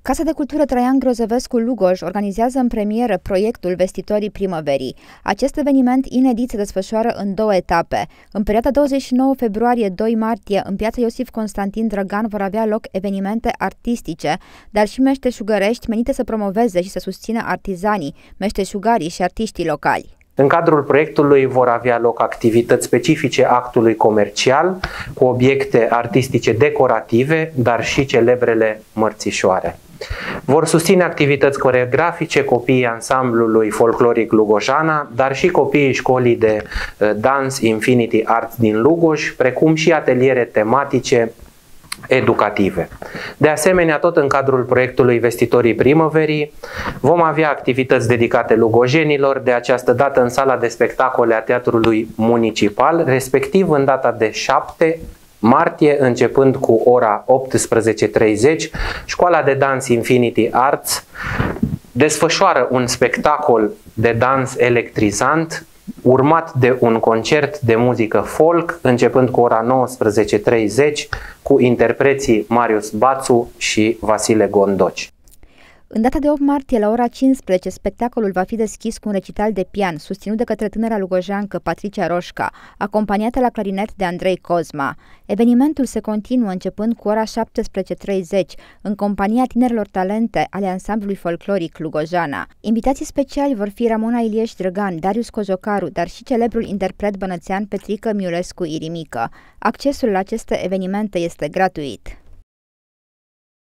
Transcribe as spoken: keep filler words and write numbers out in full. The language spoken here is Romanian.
Casa de Cultură Traian Grozăvescu Lugoj organizează în premieră proiectul Vestitorii Primăverii. Acest eveniment inedit se desfășoară în două etape. În perioada douăzeci și nouă februarie - doi martie, în piața Iosif Constantin Drăgan vor avea loc evenimente artistice, dar și meșteșugărești menite să promoveze și să susțină artizanii, meșteșugarii și artiștii locali. În cadrul proiectului vor avea loc activități specifice actului comercial, cu obiecte artistice decorative, dar și celebrele mărțișoare. Vor susține activități coreografice copiii ansamblului folcloric Lugojana, dar și copiii școlii de dans Infinity Arts din Lugoj, precum și ateliere tematice educative. De asemenea, tot în cadrul proiectului Vestitorii Primăverii, vom avea activități dedicate lugojenilor, de această dată în sala de spectacole a Teatrului Municipal, respectiv în data de șapte martie, începând cu ora optsprezece și treizeci, Școala de Dans Infinity Arts desfășoară un spectacol de dans electrizant, urmat de un concert de muzică folk, începând cu ora nouăsprezece și treizeci, cu interpreții Marius Bațu și Vasile Gondoci. În data de opt martie, la ora cincisprezece, spectacolul va fi deschis cu un recital de pian, susținut de către tânăra lugojeancă Patricia Roșca, acompaniată la clarinet de Andrei Cozma. Evenimentul se continuă începând cu ora șaptesprezece și treizeci, în compania tinerilor talente ale ansamblului folcloric Lugojana. Invitații speciali vor fi Ramona Ilieș Drăgan, Darius Cojocaru, dar și celebrul interpret bănățean Petrică Miulescu Irimică. Accesul la aceste evenimente este gratuit.